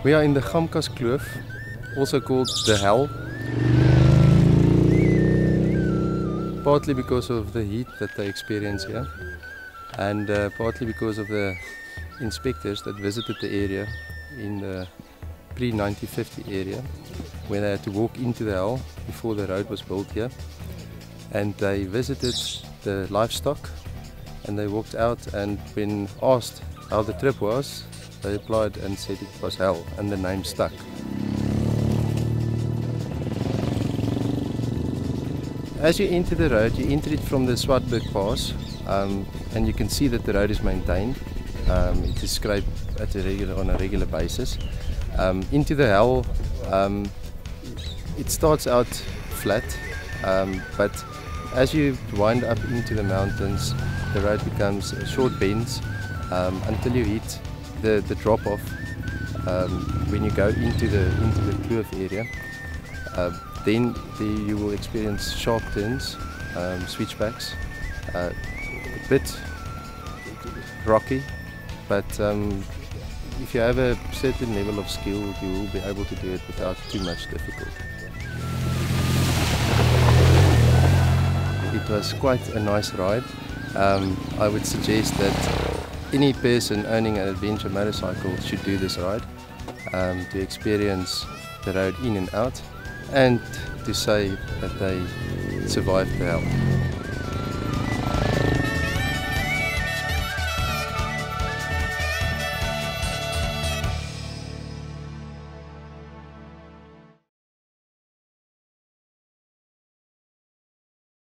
We are in the Gamkas Kloof, also called the Hell. Partly because of the heat that they experience here, and partly because of the inspectors that visited the area in the pre-1950 area, where they had to walk into the Hell before the road was built here. And they visited the livestock, and they walked out, and when asked how the trip was, they replied and said it was hell, and the name stuck. As you enter the road, you enter it from the Swartberg Pass, and you can see that the road is maintained. It is scraped on a regular basis. Into the Hell, it starts out flat, but as you wind up into the mountains, the road becomes short bends until you hit the drop-off when you go into the kloof area. Then you will experience sharp turns, switchbacks, a bit rocky, but if you have a certain level of skill, you will be able to do it without too much difficulty. It was quite a nice ride. I would suggest that any person owning an adventure motorcycle should do this ride to experience the road in and out, and to say that they survived the Hell.